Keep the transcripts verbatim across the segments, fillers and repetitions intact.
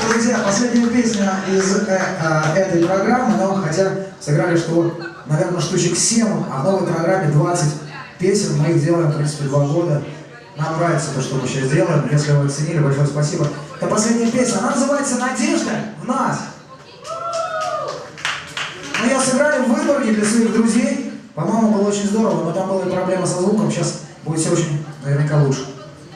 Друзья, последняя песня из э, э, этой программы, но хотя сыграли, что, наверное, штучек семь, а в новой программе двадцать песен. Мы их делаем, в принципе, два года. Нам нравится то, что мы сейчас делаем. Если вы оценили, большое спасибо. Это последняя песня. Она называется «Надежда в нас». Мы ее сыграли в Выборге для своих друзей. По-моему, было очень здорово, но там была проблема со звуком. Сейчас будет все очень, наверняка, лучше.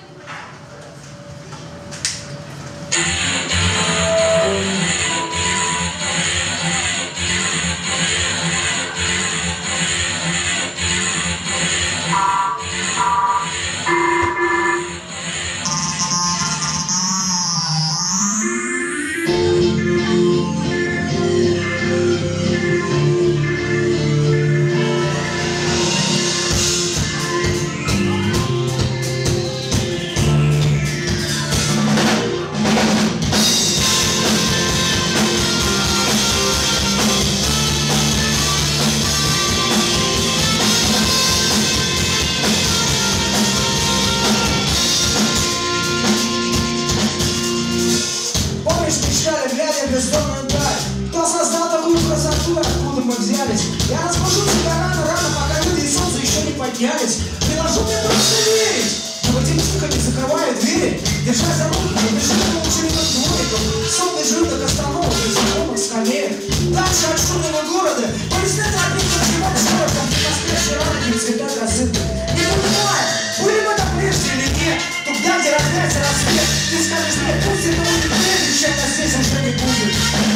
Кто создал такую красоту, откуда мы взялись? Я расскажу тебя рано, рано, пока люди и солнце еще не поднялись. Приложу мне просто верить, но эти не закрывают двери. Держась за руки, напиши учеников двориков, сонный желудок остановок и знакомых скамеек. Дальше от шумного города, полистать от них развивать шорох, как в воскресной ранке цвета красоты. Не понимаю, были мы там прежде или нет, туда, где рождается рассвет. Ты скажешь мне, пусть это будет прежде, чем нас здесь уже не будет.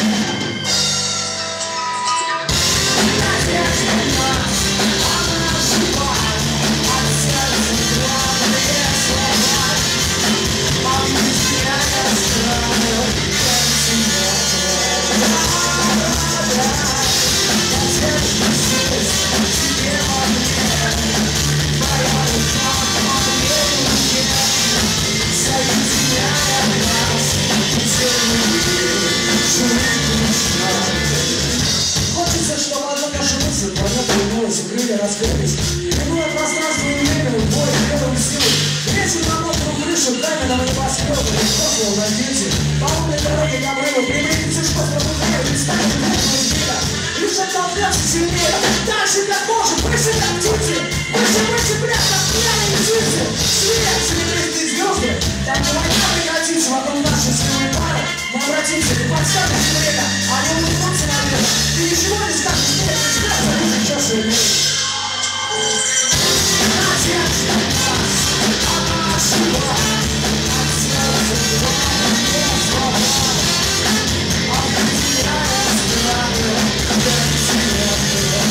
Хочется, чтобы одна наша мысль планета вернулась, и крылья раскрылись. Иное пространство и время, бой, белую силу. Вечер на мокрую крышу, каменного небоскреба, легко, словно дети. По умной дороге к обрыву, примириться, что пробудает, и станет лучше мира. Лишь оттолкнется сильнее, дальше как можем, выше как птицы. Выше, выше, прям как пьяные птицы. Свет, серебристые звезды, там не война прекратится, вокруг нашей силы пары. Мы обратимся, ты подставишь время, они улыбнутся наверх. Ты ничего не скажешь, нет, ты скажешь, а ты сейчас и умеешь. Надежда в нас, она жива. От сердца твоего не свобода. Объединяя страны, континенты.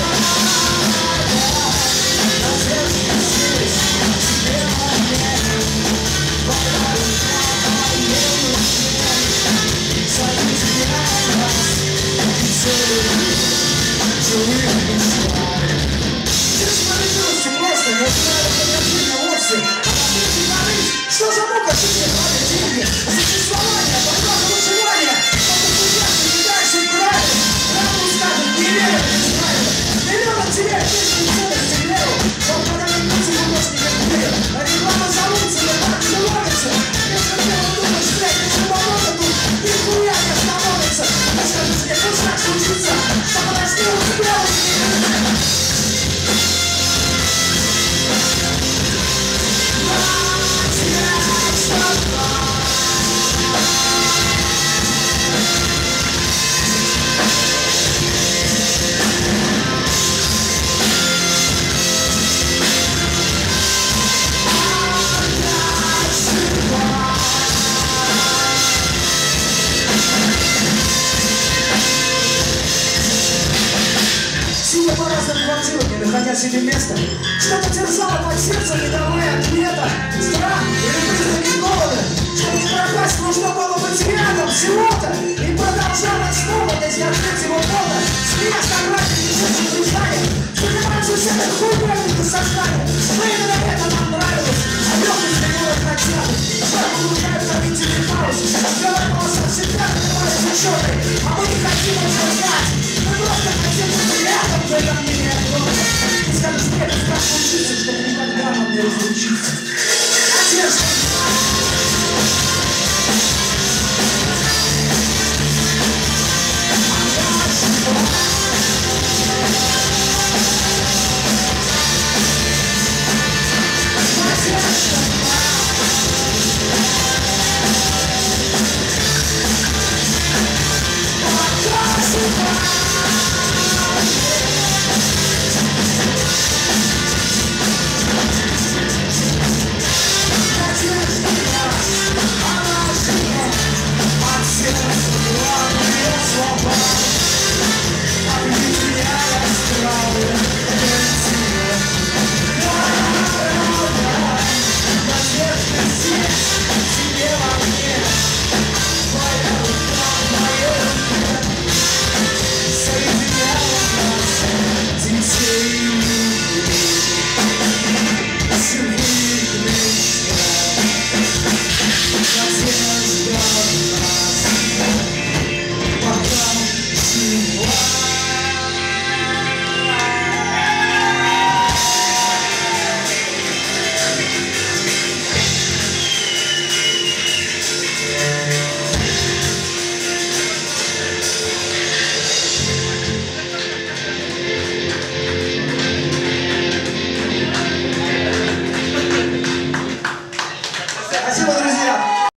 Надежда здесь, тебе поверим. Пока душа моей душе. Соединяя нас, и целуем живых мечтами. Здесь полежился просто, не знаю, как жизнь вовсе. Помогите говорить, что за мука жизни ради деньги. Существование, борьба за выживание. Что-то сейчас не кидаешь и правильно. Правду скажет, не верят, не знаю. Миллион теряет вечную ценность и веру. Он когда не пути художника к миру. А реклама зовутся, но так не ловится. Если ты думаешь, блядь, если помогут тут, нихуя не остановится. А скажешь мне, пусть так случится, что подожди, у тебя у меня. Сидя по разным квартирам, не находя себе места, что-то терзало под сердцем, не давая ответа. Страх или признаки голода, чтобы не пропасть, нужно было быть рядом всего-то. И продолжалось снова, если открыть его фото. С места график несется признание, занимаются все этой хуйней до сознания. Но именно это нам нравилось, а лёгкость тревожит хотят. Что погружают обители хаос, белая полоса всегда открывается чёрной, а мы не хотим этого знать. Мы просто хотим быть рядом в этом мире огромном. И скажешь, мне это страшно учиться, чтобы никогда нам не разлучиться.